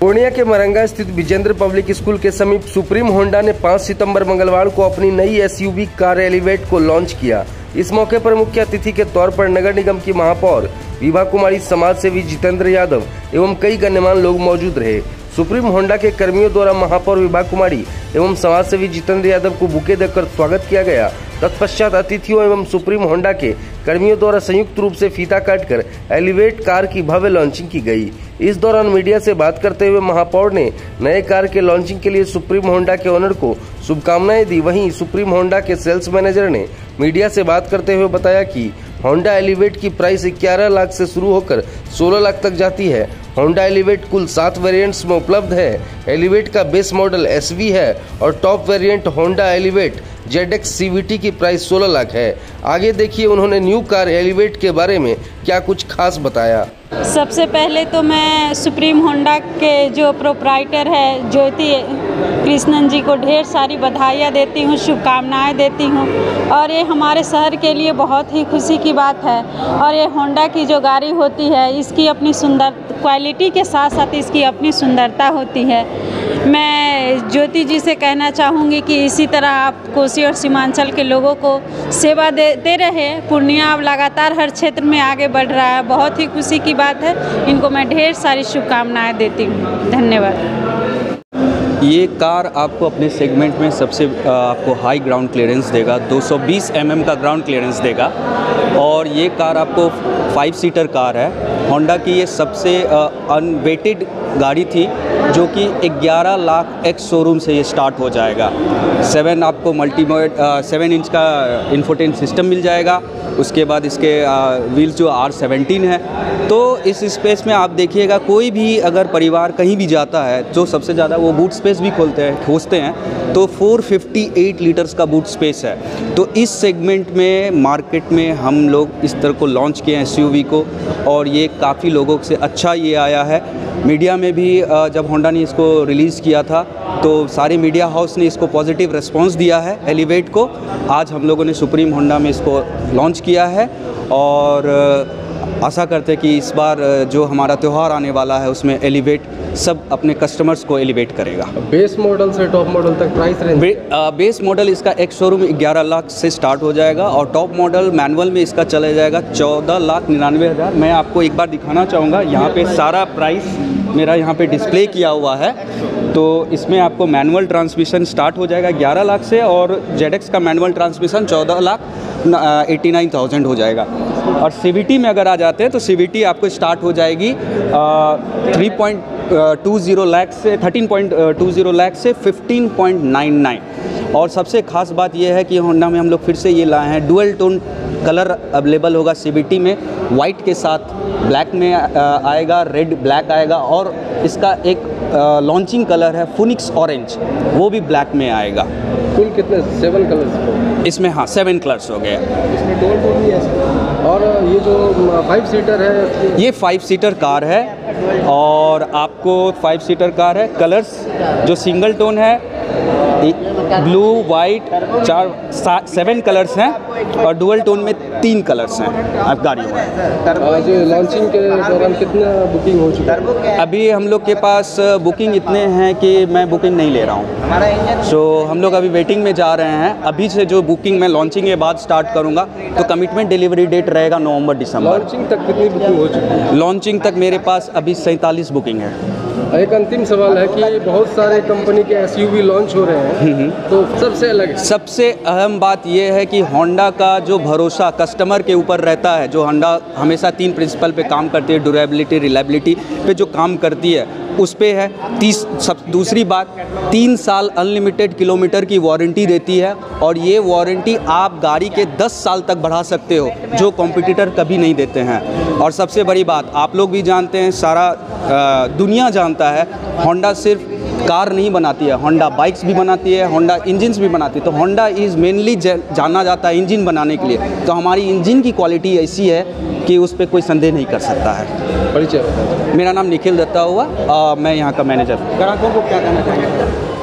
पूर्णिया के मरंगा स्थित Vijendra public school के समीप सुप्रीम होंडा ने 5 सितंबर मंगलवार को अपनी नई एसयूवी कार एलिवेट को लॉन्च किया। इस मौके पर मुख्य अतिथि के तौर पर नगर निगम की महापौर विभा कुमारी, समाज सेवी जितेंद्र यादव एवं कई गण्यमान्य लोग मौजूद रहे। सुप्रीम होंडा के कर्मियों द्वारा महापौर विभा कुमारी एवं समाज सेवी जितेंद्र यादव को बुके देकर स्वागत किया गया। तत्पश्चात अतिथियों एवं सुप्रीम होंडा के कर्मियों द्वारा संयुक्त रूप से फीता काटकर एलिवेट कार की भव्य लॉन्चिंग की गई। इस दौरान मीडिया से बात करते हुए महापौर ने नए कार के लॉन्चिंग के लिए सुप्रीम होंडा के ओनर को शुभकामनाएं दी। वहीं सुप्रीम होंडा के सेल्स मैनेजर ने मीडिया से बात करते हुए बताया कि होंडा एलिवेट की प्राइस 11 लाख से शुरू होकर 16 लाख तक जाती है। होंडा एलिवेट कुल 7 वेरिएंट्स में उपलब्ध है। एलिवेट का बेस मॉडल SV है और top variant Honda Elevate ZX CVT की प्राइस 16 लाख है। आगे देखिए उन्होंने न्यू कार एलिवेट के बारे में क्या कुछ खास बताया। सबसे पहले तो मैं सुप्रीम होंडा के जो प्रोप्राइटर है ज्योति कृष्णन जी को ढेर सारी बधाइयाँ देती हूँ, शुभकामनाएं देती हूँ। और ये हमारे शहर के लिए बहुत ही खुशी की बात है। और ये होंडा की जो गाड़ी होती है इसकी अपनी सुंदर क्वालिटी के साथ साथ इसकी अपनी सुंदरता होती है। मैं ज्योति जी से कहना चाहूँगी कि इसी तरह आप कोसी और सीमांचल के लोगों को सेवा देते रहे। पूर्णिया अब लगातार हर क्षेत्र में आगे बढ़ रहा है, बहुत ही खुशी की बात है। इनको मैं ढेर सारी शुभकामनाएं देती हूँ। धन्यवाद। ये कार आपको अपने सेगमेंट में सबसे आपको हाई ग्राउंड क्लियरेंस देगा, 220 mm का ग्राउंड क्लियरेंस देगा। और ये कार आपको 5 सीटर कार है। होंडा की ये सबसे अनवेटेड गाड़ी थी जो कि 11 लाख एक्स शोरूम से ये स्टार्ट हो जाएगा। 7 आपको 7 इंच का इन्फोटेनमेंट सिस्टम मिल जाएगा। उसके बाद इसके व्हील्स जो R17 है। तो इस स्पेस में आप देखिएगा कोई भी अगर परिवार कहीं भी जाता है तो सबसे ज़्यादा वो बूट स्पेस भी खोजते हैं तो 458 लीटर्स का बूट स्पेस है। तो इस सेगमेंट में मार्केट में हम लोग इस तरह को लॉन्च किए हैं SUV को, और ये काफ़ी लोगों से अच्छा ये आया है। मीडिया में भी जब होंडा ने इसको रिलीज़ किया था तो सारे मीडिया हाउस ने इसको पॉजिटिव रिस्पांस दिया है एलिवेट को। आज हम लोगों ने सुप्रीम होंडा में इसको लॉन्च किया है और आशा करते हैं कि इस बार जो हमारा त्यौहार आने वाला है उसमें एलिवेट सब अपने कस्टमर्स को एलिवेट करेगा। बेस मॉडल से टॉप मॉडल तक प्राइस रेंज? बेस मॉडल इसका एक्स शोरूम 11 लाख से स्टार्ट हो जाएगा और टॉप मॉडल मैनुअल में इसका चला जाएगा 14,99,000। मैं आपको एक बार दिखाना चाहूँगा, यहाँ पे सारा प्राइस मेरा यहाँ पे डिस्प्ले किया हुआ है। तो इसमें आपको मैनुअल ट्रांसमिशन स्टार्ट हो जाएगा 11 लाख से और ZX का मैनुअल ट्रांसमिशन 14,89,000 हो जाएगा। और CVT में अगर आ जाते हैं तो CVT आपको स्टार्ट हो जाएगी 13.20 लाख से 15.99। और सबसे ख़ास बात यह है कि होंडा में हम लोग फिर से ये लाए हैं डुअल टोन कलर अवेलेबल होगा CVT में। वाइट के साथ ब्लैक में आएगा, रेड ब्लैक आएगा, और इसका एक लॉन्चिंग कलर है फुनिक्स ऑरेंज, वो भी ब्लैक में आएगा। कुल कितने 7 कलर्स इसमें? हाँ, 7 कलर्स हो गए। इसमें डुअल टोन भी है। और ये जो 5 सीटर है, ये 5 सीटर कार है और आपको 5 सीटर कार है। कलर्स जो सिंगल टोन है ब्लू, वाइट, 7 कलर्स हैं और डुअल टोन में 3 कलर्स हैं आप गाड़ियों में। जो लॉन्चिंग के दौरान कितना बुकिंग हो चुका है? अभी हम लोग के पास बुकिंग इतने हैं कि मैं बुकिंग नहीं ले रहा हूँ। सो हम लोग अभी वेटिंग में जा रहे हैं। अभी से जो बुकिंग मैं लॉन्चिंग के बाद स्टार्ट करूँगा तो कमिटमेंट डिलीवरी डेट रहेगा नवंबर-दिसंबर। लॉन्चिंग तक कितनी बुकिंग हो चुकी है? लॉन्चिंग तक मेरे पास अभी 47 बुकिंग है। एक अंतिम सवाल है कि बहुत सारे कंपनी के SUV लॉन्च हो रहे हैं, तो सबसे अलग है? सबसे अहम बात यह है कि होंडा का जो भरोसा कस्टमर के ऊपर रहता है, जो होंडा हमेशा 3 प्रिंसिपल पे काम करती है, ड्यूरेबिलिटी, रिलायबिलिटी पे जो काम करती है उस पे है। दूसरी बात, 3 साल अनलिमिटेड किलोमीटर की वारंटी देती है और ये वारंटी आप गाड़ी के 10 साल तक बढ़ा सकते हो, जो कॉम्पिटिटर कभी नहीं देते हैं। और सबसे बड़ी बात, आप लोग भी जानते हैं, सारा दुनिया जानता है, होंडा सिर्फ कार नहीं बनाती है, होंडा बाइक्स भी बनाती है, होंडा इंजन्स भी बनाती है। तो होंडा इज़ मेनली जाना जाता है इंजन बनाने के लिए। तो हमारी इंजन की क्वालिटी ऐसी है कि उस पर कोई संदेह नहीं कर सकता है। परिचय? मेरा नाम निखिल दत्ता हुआ, मैं यहाँ का मैनेजर। ग्राहकों को क्या कहना चाहिए?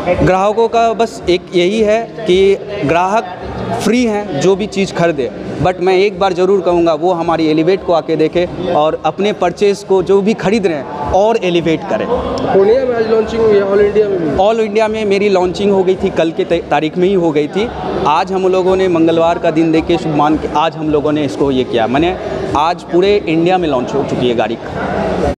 ग्राहकों का बस एक यही है कि ग्राहक फ्री हैं जो भी चीज़ खरीदे, बट मैं एक बार ज़रूर कहूँगा वो हमारी एलिवेट को आके देखें और अपने परचेज़ को जो भी खरीद रहे हैं और एलिवेट करें। पूर्णिया में आज लॉन्चिंग हुई है, ऑल इंडिया में भी? ऑल इंडिया में मेरी लॉन्चिंग हो गई थी, कल के तारीख में ही हो गई थी। आज हम लोगों ने मंगलवार का दिन देख के शुभ मान के आज हम लोगों ने इसको ये किया, मैंने आज पूरे इंडिया में लॉन्च हो चुकी है गाड़ी।